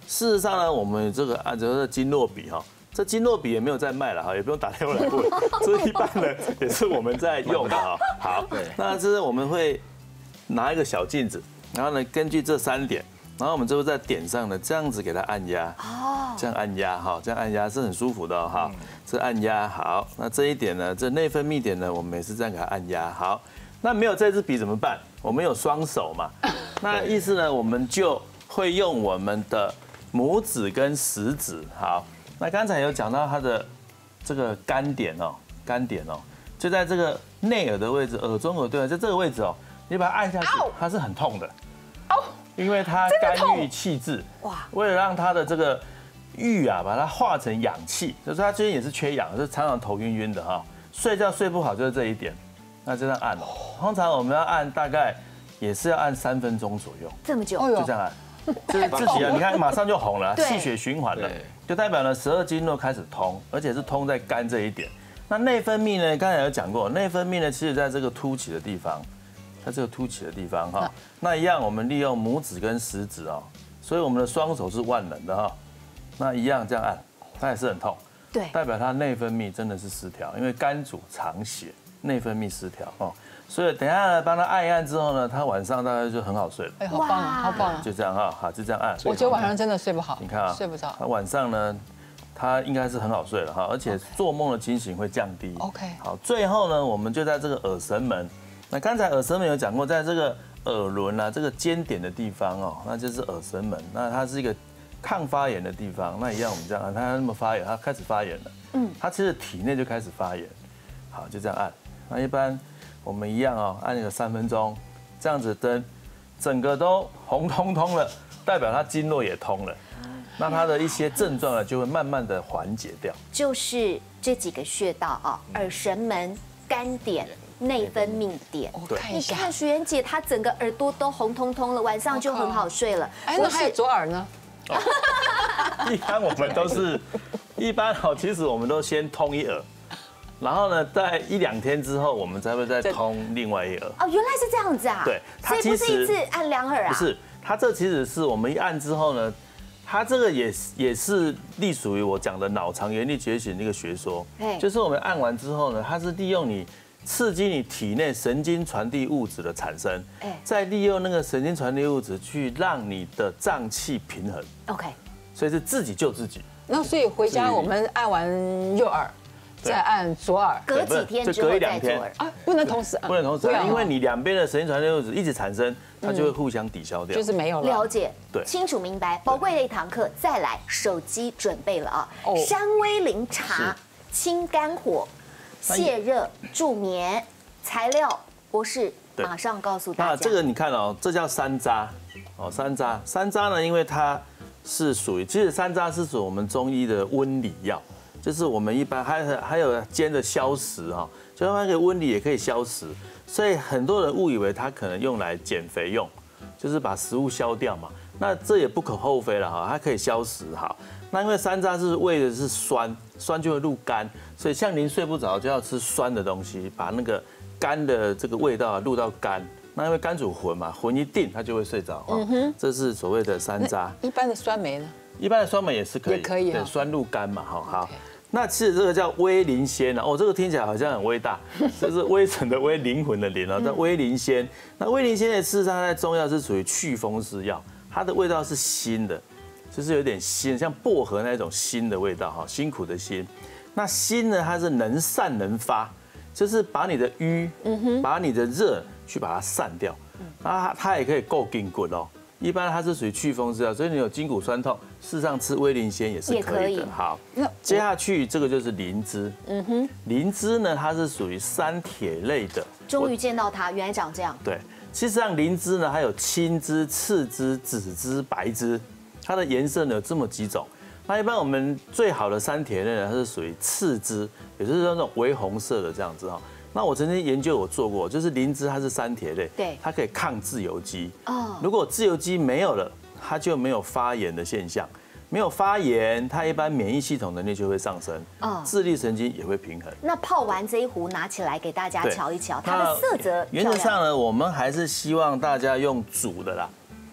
事实上呢，我们这个按照经络笔哈，这经络笔也没有在卖了哈，也不用打电话来问，这一般呢也是我们在用的哈。好，那这是我们会拿一个小镜子，然后呢根据这三点，然后我们就会在点上呢这样子给它按压，哦，这样按压哈，这样按压是很舒服的哈。这按压好，那这一点呢，这内分泌点呢，我们也是这样给它按压好。那没有这支笔怎么办？我们有双手嘛，那意思呢，我们就会用我们的拇指跟食指。好，那刚才有讲到它的这个干点哦，干点哦，就在这个内耳的位置，耳中耳对，在这个位置哦，你把它按下去，它是很痛的，哦，因为它肝郁气滞，哇，为了让它的这个郁啊，把它化成氧气，就是它最近也是缺氧，是常常头晕晕的哈，睡觉睡不好就是这一点。那就这样按哦，通常我们要按大概也是要按三分钟左右， 这么久， 就这样按，就是自己啊，你看马上就红了，气血循环了，就代表呢十二经络开始通，而且是通在肝这一点。那内分泌呢，刚才有讲过，内分泌呢其实在这个凸起的地方，在这个凸起的地方哈，那一样我们利用拇指跟食指哦，所以我们的双手是万能的哈，那一样这样按，它也是很痛， 对， 代表它内分泌真的是失调，因为肝主藏血。内分泌失调哦，所以等一下呢，帮他按一按之后呢，他晚上大概就很好睡了。 哎，好棒啊，好棒啊！ 就这样哈，好，就这样按。 我觉得晚上真的睡不好。 你看啊， 睡不着。 他晚上呢，他应该是很好睡了哈，而且做梦的情形会降低。 OK。 好，最后呢，我们就在这个耳神门。那刚才耳神门有讲过，在这个耳轮啊，这个尖点的地方哦，那就是耳神门。那它是一个抗发炎的地方。那一样，我们这样按，它那么发炎，它开始发炎了。嗯。它其实体内就开始发炎。好，就这样按。那一般。我们一样哦，按个三分钟，这样子灯，整个都红彤彤了，代表它经络也通了，那它的一些症状呢就会慢慢的缓解掉。 就是这几个穴道啊，耳神门、肝点、内分泌点。 对， 你看徐媛姐，她整个耳朵都红彤彤了，晚上就很好睡了。 哎，那还有左耳呢？ 一般我们都是，一般哦，其实我们都先通一耳。然后呢，在一两天之后，我们才会再通另外一耳。 哦，原来是这样子啊。 对， 所以不是一次按两耳啊。 不是，它这其实是我们一按之后呢，它这个也也是隶属于我讲的脑肠原力觉醒那个学说。就是我们按完之后呢，它是利用你刺激你体内神经传递物质的产生，再利用那个神经传递物质去让你的脏器平衡。 OK。 所以是自己救自己。 那所以回家我们按完右耳。再按左耳， 隔几天之后再左耳啊，不能同时按， 不能同时按，因为你两边的神经传递物质一直产生，它就会互相抵消掉， 就是没有了。 了解， 对， 清楚明白。宝贵的一堂课，再来，手机准备了啊。山威灵茶清肝火、泻热、助眠，材料博士马上告诉大家。 那这个你看哦，这叫山楂哦，山楂，山楂呢，因为它是属于，其实山楂是属于我们中医的温里药。就是我们一般还还有煎的消食哈，就它那个温里也可以消食，所以很多人误以为它可能用来减肥用，就是把食物消掉嘛。那这也不可厚非了哈，它可以消食哈。那因为山楂是为的是酸，酸就会入肝，所以像您睡不着就要吃酸的东西，把那个肝的这个味道入到肝。那因为肝主魂嘛，魂一定它就会睡着哈。这是所谓的山楂。 一般的酸梅呢？ 一般的酸梅也是可以， 也可以对，酸入肝嘛哈。好。那其实这个叫威灵仙啊，哦，这个听起来好像很伟大，这是微尘的微，灵魂的灵啊，叫威灵仙。那威灵仙的事实上在中药是属于祛风湿药，它的味道是辛的，就是有点辛，像薄荷那种辛的味道哈，辛苦的辛。那辛呢，它是能散能发，就是把你的瘀，把你的热去把它散掉，啊，它也可以够筋骨哦。一般它是属于祛风湿药，所以你有筋骨酸痛，事实上吃威灵仙也是可以的。好，接下去这个就是灵芝。嗯哼，灵芝呢，它是属于三铁类的。 终于见到它，原来长这样。 对，其实上灵芝呢，还有青芝、赤芝、紫芝、白芝，它的颜色呢有这么几种。那一般我们最好的三铁类呢，它是属于赤芝，也就是说那种微红色的这样子哈。那我曾经研究我做过，就是灵芝它是三铁类， 对， 它可以抗自由基。哦，如果自由基没有了，它就没有发炎的现象，没有发炎，它一般免疫系统能力就会上升，哦，自律神经也会平衡。 那泡完这一壶拿起来给大家瞧一瞧，它的色泽。 原则上呢，我们还是希望大家用煮的啦。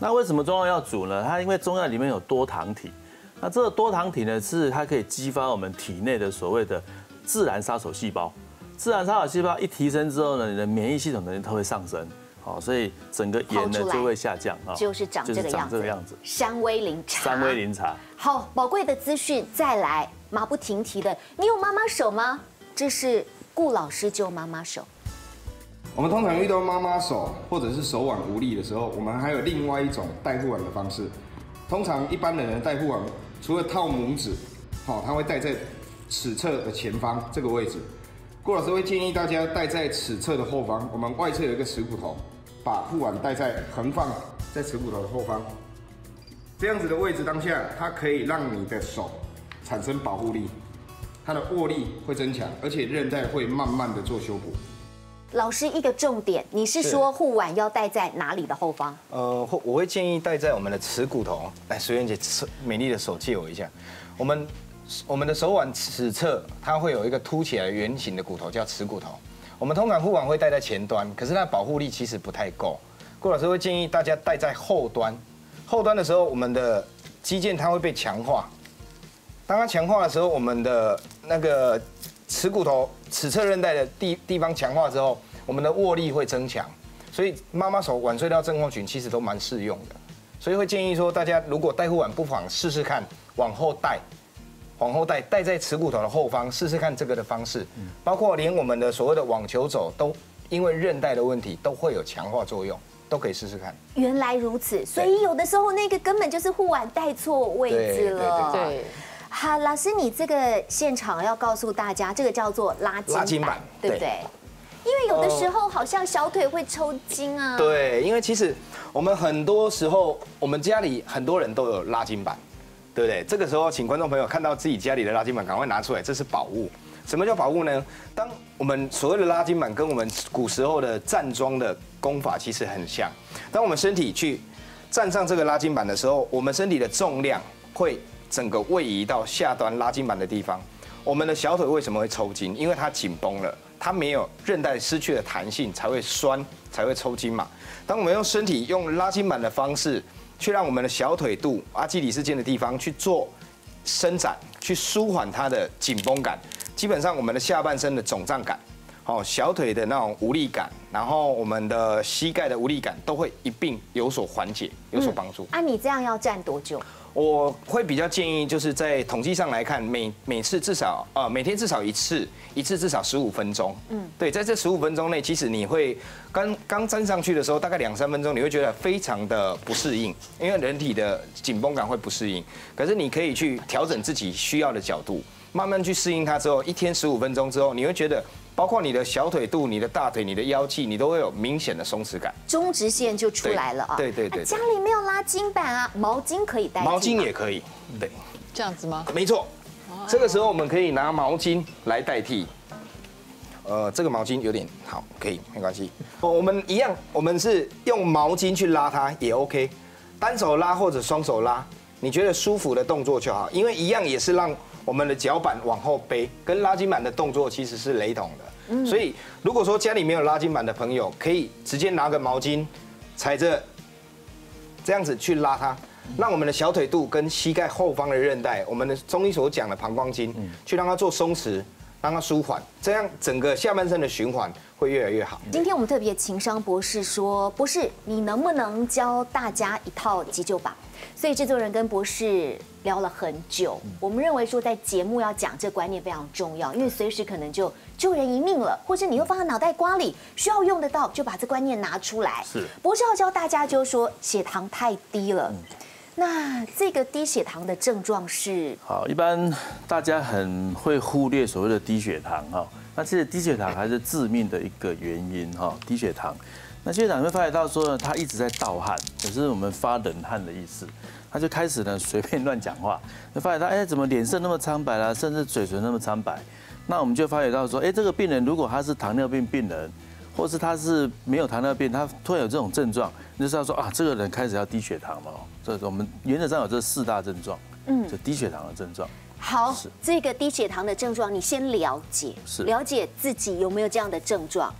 那为什么中药要煮呢？它因为中药里面有多糖体，那这个多糖体呢，是它可以激发我们体内的所谓的自然杀手细胞。自然杀手细胞一提升之后呢，你的免疫系统能力它会上升，好，所以整个炎呢就会下降啊， 就是长这个样子。 样子。 山威灵茶。 山威灵茶。 好，宝贵的资讯再来，马不停蹄的，你有妈妈手吗？这是顾老师救妈妈手。 我们通常遇到妈妈手或者是手腕无力的时候，我们还有另外一种戴护腕的方式。通常一般的人戴护腕，除了套拇指，好，他会戴在尺侧的前方这个位置。顾老师会建议大家戴在尺侧的后方，我们外侧有一个耻骨头，把护腕戴在横放在耻骨头的后方，这样子的位置当下，它可以让你的手产生保护力，它的握力会增强，而且韧带会慢慢的做修补。 老师一个重点，你是说护腕要戴在哪里的后方？ 呃，我会建议戴在我们的耻骨头。来，水源姐，美丽的手借我一下，我们。我们的手腕尺侧，它会有一个凸起来圆形的骨头，叫耻骨头。我们通常护腕会戴在前端，可是它的保护力其实不太够。顾老师会建议大家戴在后端。后端的时候，我们的肌腱它会被强化。当它强化的时候，我们的那个耻骨头、尺侧韧带的地地方强化之后，我们的握力会增强。所以妈妈手腕隧道症候群其实都蛮适用的。所以会建议说，大家如果戴护腕，不妨试试看往后戴。往后戴，戴在耻骨头的后方，试试看这个的方式，包括连我们的所谓的网球肘都因为韧带的问题都会有强化作用，都可以试试看。 原来如此，所以有的时候那个根本就是护腕戴错位置了。 对，对好，老师，你这个现场要告诉大家，这个叫做拉筋拉筋板， 对不对？因为有的时候好像小腿会抽筋啊。 对，因为其实我们很多时候，我们家里很多人都有拉筋板。对不对？这个时候，请观众朋友看到自己家里的拉筋板，赶快拿出来，这是宝物。什么叫宝物呢？当我们所谓的拉筋板跟我们古时候的站桩的功法其实很像。当我们身体去站上这个拉筋板的时候，我们身体的重量会整个位移到下端拉筋板的地方。我们的小腿为什么会抽筋？因为它紧绷了，它没有韧带失去了弹性，才会酸，才会抽筋嘛。当我们用身体用拉筋板的方式，去让我们的小腿肚、阿基里斯腱的地方去做伸展，去舒缓它的紧绷感。基本上，我们的下半身的肿胀感，哦，小腿的那种无力感，然后我们的膝盖的无力感，都会一并有所缓解，有所帮助。 啊，你这样要站多久？ 我会比较建议，就是在统计上来看，每每次至少呃每天至少一次，一次至少十五分钟。嗯，对，在这十五分钟内，其实你会刚刚站上去的时候，大概两三分钟，你会觉得非常的不适应，因为人体的紧绷感会不适应。可是你可以去调整自己需要的角度，慢慢去适应它之后，一天十五分钟之后，你会觉得。包括你的小腿肚、你的大腿、你的腰际，你都会有明显的松弛感， 中直线就出来了啊！ 对对对， 家里没有拉筋板啊，毛巾可以代替， 毛巾也可以，对， 这样子吗？ 没错，这个时候我们可以拿毛巾来代替。呃，这个毛巾有点好，可以没关系。我们一样，我们是用毛巾去拉它也 OK， 单手拉或者双手拉，你觉得舒服的动作就好，因为一样也是让。我们的脚板往后背，跟拉筋板的动作其实是雷同的。所以，如果说家里没有拉筋板的朋友，可以直接拿个毛巾，踩着这样子去拉它，让我们的小腿肚跟膝盖后方的韧带，我们的中医所讲的膀胱经，去让它做松弛，让它舒缓，这样整个下半身的循环会越来越好。 今天我们特别情商博士说，博士，你能不能教大家一套急救法？所以制作人跟博士聊了很久，我们认为说在节目要讲这观念非常重要，因为随时可能就救人一命了，或者你又放在脑袋瓜里，需要用得到，就把这观念拿出来。 是， 博士要教大家就是说血糖太低了，那这个低血糖的症状是？ 好，一般大家很会忽略所谓的低血糖哈，那其实低血糖还是致命的一个原因哈，低血糖。那学长你会发觉到说呢，他一直在盗汗，可是我们发冷汗的意思，他就开始呢随便乱讲话，就发觉到哎怎么脸色那么苍白啦，甚至嘴唇那么苍白，那我们就发觉到说，哎这个病人如果他是糖尿病病人，或是他是没有糖尿病，他突然有这种症状，你就知道说啊这个人开始要低血糖了。这个我们原则上有这四大症状，嗯，就低血糖的症状。 好，这个低血糖的症状你先了解， 是了解自己有没有这样的症状。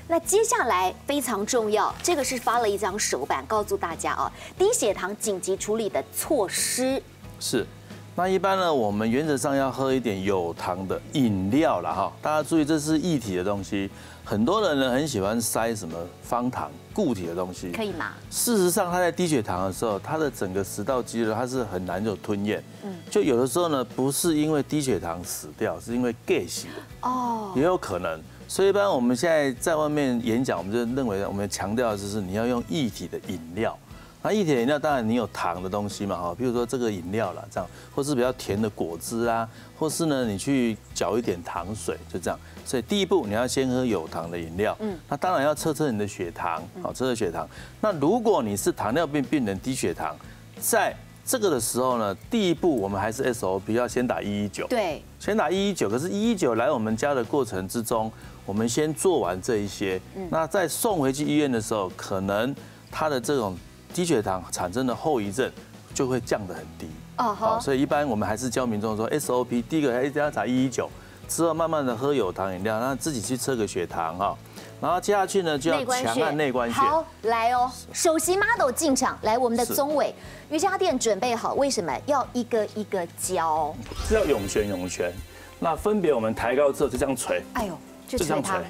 那接下来非常重要，这个是发了一张手板，告诉大家啊，低血糖紧急处理的措施。 是，那一般呢，我们原则上要喝一点有糖的饮料啦哈。大家注意，这是液体的东西，很多人呢很喜欢塞什么方糖、固体的东西， 可以吗？ 事实上，他在低血糖的时候，他的整个食道肌肉它是很难有吞咽，嗯，就有的时候呢，不是因为低血糖死掉，是因为 get 死哦，也有可能。所以一般我们现在在外面演讲，我们就认为我们强调的就是你要用液体的饮料。那液体的饮料当然你有糖的东西嘛哈，比如说这个饮料啦，这样，或是比较甜的果汁啊，或是呢你去搅一点糖水，就这样。所以第一步你要先喝有糖的饮料，嗯，那当然要测测你的血糖，好，测测血糖。那如果你是糖尿病病人低血糖，在这个的时候呢，第一步我们还是 S O P 要先打一一九， 对， 先打一一九。可是一一九来我们家的过程之中，我们先做完这一些，那再送回去医院的时候，可能他的这种低血糖产生的后遗症就会降得很低哦，好，所以一般我们还是教民众说 S O P， 第一个一定要打一一九，之后慢慢的喝有糖饮料，让自己去测个血糖哈，然后接下去呢就要强按内关穴。 好，来哦，首席 model 进场，来我们的宗纬瑜伽垫准备好，为什么要一个一个教？ 是要涌泉涌泉，那分别我们抬高之后就这样捶， 哎呦，就捶它。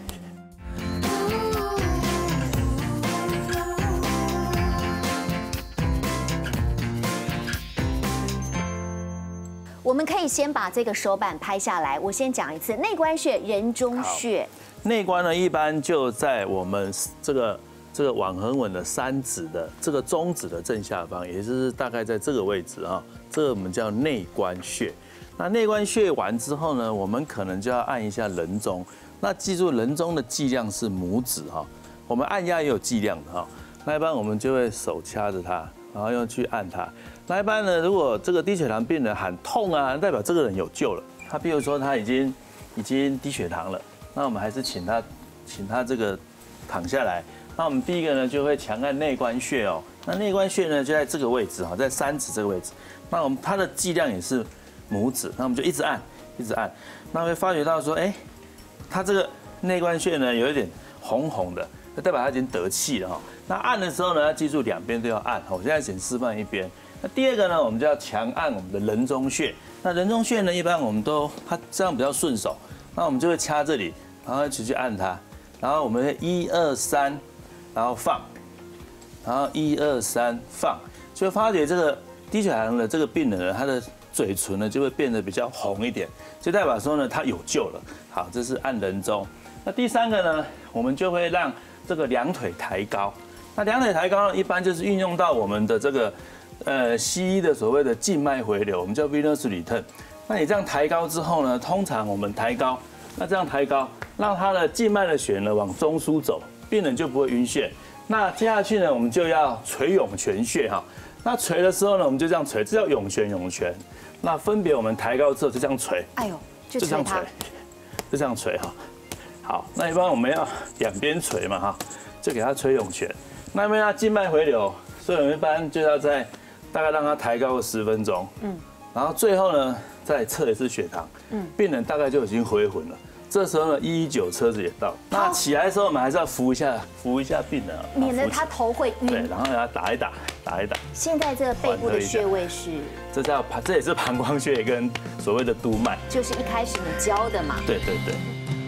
我们可以先把这个手板拍下来。我先讲一次，内关穴、人中穴。 内关呢，一般就在我们这个这个腕横纹的三指的这个中指的正下方，也就是大概在这个位置啊。这个我们叫内关穴。那内关穴完之后呢，我们可能就要按一下人中。那记住，人中的剂量是拇指哈。我们按压也有剂量的哈。那一般我们就会手掐着它，然后又去按它。那一般呢，如果这个低血糖病人喊痛啊，代表这个人有救了。他比如说他已经已经低血糖了，那我们还是请他请他这个躺下来。那我们第一个呢就会强按内关穴哦。那内关穴呢就在这个位置哈，在三指这个位置。那我们它的剂量也是拇指，那我们就一直按一直按。那会发觉到说，哎，他这个内关穴呢有一点红红的，就代表他已经得气了哈。那按的时候呢，要记住两边都要按。我现在先示范一边。那第二个呢，我们就要强按我们的人中穴。那人中穴呢，一般我们都它这样比较顺手，那我们就会掐这里，然后一起去按它，然后我们一二三，然后放，然后一二三放，就发觉这个低血糖的这个病人呢，他的嘴唇呢就会变得比较红一点，就代表说呢他有救了。好，这是按人中。那第三个呢，我们就会让这个两腿抬高。那两腿抬高呢，一般就是运用到我们的这个。呃，西医的所谓的静脉回流，我们叫 venous return。那你这样抬高之后呢，通常我们抬高，那这样抬高，让它的静脉的血呢往中枢走，病人就不会晕眩。那接下去呢，我们就要捶涌泉穴哈。那捶的时候呢，我们就这样捶，这叫涌泉涌泉。那分别我们抬高之后就这样捶， 哎呦，就这样捶， 就这样捶哈。好，那一般我们要两边捶嘛哈，就给它捶涌泉。那因为它静脉回流，所以我们一般就要在大概让它抬高个十分钟，嗯，然后最后呢再测一次血糖，嗯，病人大概就已经回魂了。这时候呢，一一九车子也到。那起来的时候，我们还是要扶一下，扶一下病人啊， 免得他头会晕。 对，然后给他打一打，打一打。 现在这个背部的穴位是， 这叫这也是膀胱穴跟所谓的督脉， 就是一开始你教的嘛。 对对对。